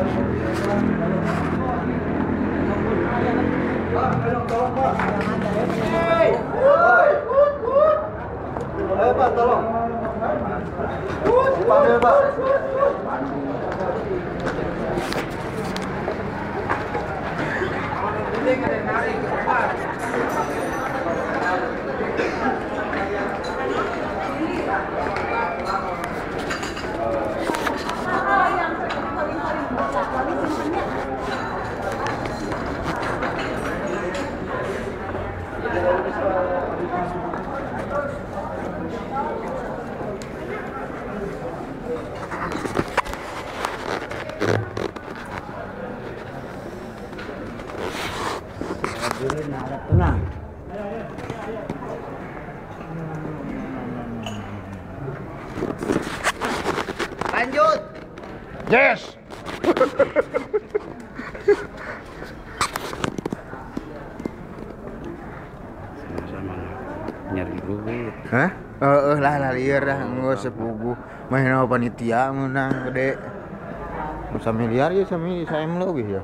Ayo Pak, tolong. Panggil Pak. Tenang. Lanjut. Yes. Sama-sama nyari duit. Hah? Lah liar dah nggak sepugu. Main apa panitia menang gede. Masa miliar ya sami saya lebih ya.